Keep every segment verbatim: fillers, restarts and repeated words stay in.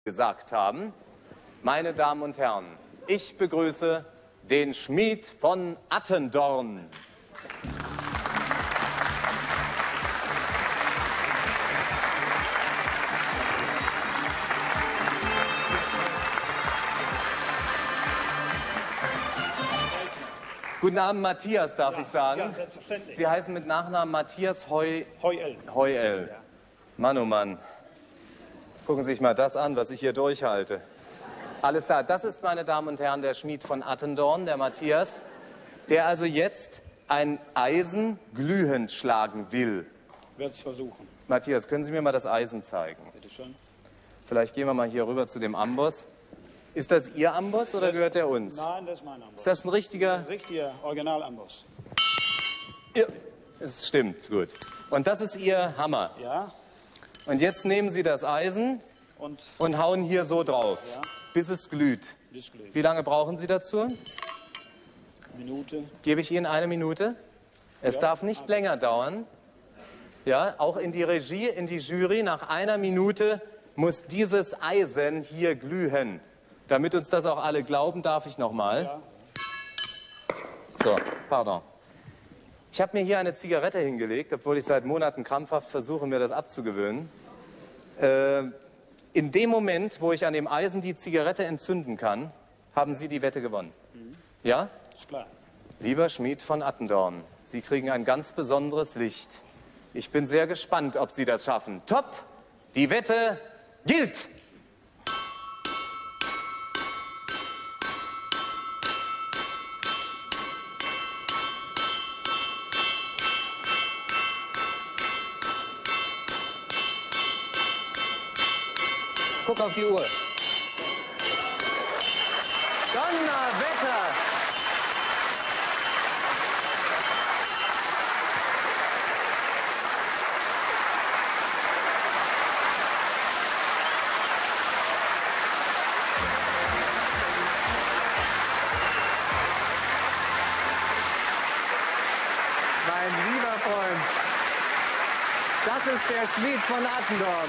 gesagt haben. Meine Damen und Herren, ich begrüße den Schmied von Attendorn. Guten Abend, Matthias, darf ja, ich sagen? Ja, selbstverständlich. Sie heißen mit Nachnamen Matthias Heu... Heuel. Heuel. Ja. Mann, oh Mann. Gucken Sie sich mal das an, was ich hier durchhalte. Alles klar, das ist, meine Damen und Herren, der Schmied von Attendorn, der Matthias, der also jetzt ein Eisen glühend schlagen will. Wird es versuchen. Matthias, können Sie mir mal das Eisen zeigen? Bitte schön. Vielleicht gehen wir mal hier rüber zu dem Amboss. Ist das Ihr Amboss oder Das, gehört der uns? Nein, das ist mein Amboss. Ist das ein richtiger... Ein richtiger Originalamboss. Ja, es stimmt, gut. Und das ist Ihr Hammer. Ja. Und jetzt nehmen Sie das Eisen Und, und hauen hier so drauf, Ja. bis es glüht. das glüht. Wie lange brauchen Sie dazu? Minute. Gebe ich Ihnen eine Minute? Es Ja. darf nicht länger dauern. Ja, auch in die Regie, in die Jury. Nach einer Minute muss dieses Eisen hier glühen. Damit uns das auch alle glauben, darf ich noch mal. Ja. So, pardon. Ich habe mir hier eine Zigarette hingelegt, obwohl ich seit Monaten krampfhaft versuche, mir das abzugewöhnen. Äh, in dem Moment, wo ich an dem Eisen die Zigarette entzünden kann, haben Sie die Wette gewonnen. Mhm. Ja? Ist klar. Lieber Schmied von Attendorn, Sie kriegen ein ganz besonderes Licht. Ich bin sehr gespannt, ob Sie das schaffen. Top! Die Wette gilt! Guck auf die Uhr. Donnerwetter! Mein lieber Freund, das ist der Schmied von Attendorn.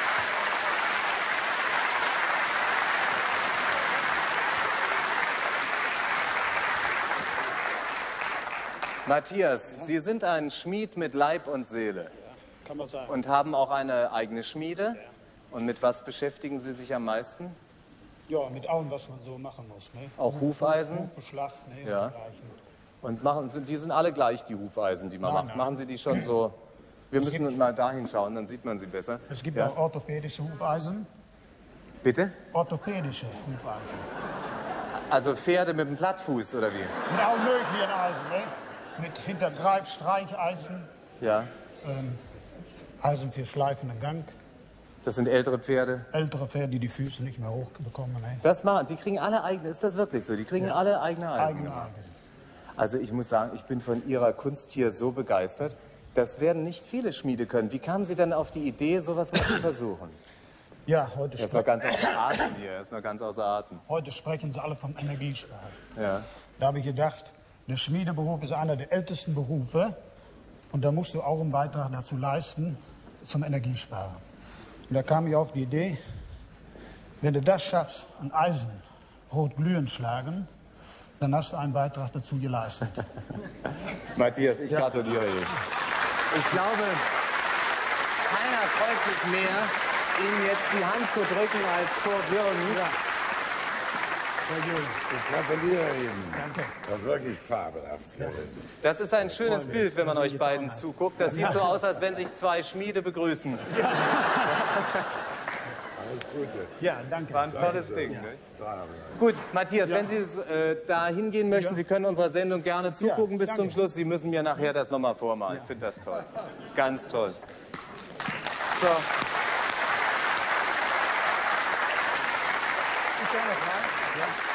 Matthias, Sie sind ein Schmied mit Leib und Seele Ja, kann man sagen. und haben auch eine eigene Schmiede. Und mit was beschäftigen Sie sich am meisten? Ja, mit allem, was man so machen muss. Ne? Auch Hufeisen? Beschlag, ne? Ja. Und dergleichen. Und machen, die sind alle gleich, die Hufeisen, die man Nein, macht. nein. Machen Sie die schon so... Wir müssen mal dahin schauen, dann sieht man sie besser. Es gibt Ja? auch orthopädische Hufeisen. Bitte? Orthopädische Hufeisen. Also Pferde mit dem Plattfuß, oder wie? Mit allen möglichen Eisen. Ne? Mit Hintergreif, Streicheisen. Ja. Ähm, Eisen für schleifenden Gang. Das sind ältere Pferde. Ältere Pferde, die die Füße nicht mehr hochbekommen. Ne? Das machen, die kriegen alle eigene, ist das wirklich so? Die kriegen alle eigene Eisen. Eigene Eisen. Also ich muss sagen, ich bin von Ihrer Kunst hier so begeistert. Das werden nicht viele Schmiede können. Wie kamen Sie denn auf die Idee, sowas mal zu versuchen? Ja, heute, Er ist noch spre ganz außer Atem hier, er ist noch ganz außer Atem. heute sprechen sie alle vom Energiesparen. Ja. Da habe ich gedacht, der Schmiedeberuf ist einer der ältesten Berufe und da musst du auch einen Beitrag dazu leisten zum Energiesparen. Und da kam ich auf die Idee, wenn du das schaffst, ein Eisen rot glühend schlagen, dann hast du einen Beitrag dazu geleistet. Matthias, ich gratuliere Ihnen. Ich glaube, keiner freut sich mehr, Ihnen jetzt die Hand zu drücken als Kurt Jürgens. Ich gratuliere Ihnen. Danke. Das ist wirklich fabelhaft gewesen. Das ist ein schönes Bild, wenn man euch beiden zuguckt. Das sieht so aus, als wenn sich zwei Schmiede begrüßen. Alles Gute. Ja, danke. War ein tolles Ding. Ne? Bravo. Gut, Matthias, wenn Sie äh, da hingehen möchten, Ja. Sie können unserer Sendung gerne zugucken Ja, bis danke. zum Schluss. Sie müssen mir nachher das nochmal vormalen. Ich finde das toll. Ganz toll. So. Ist da noch rein? Ja.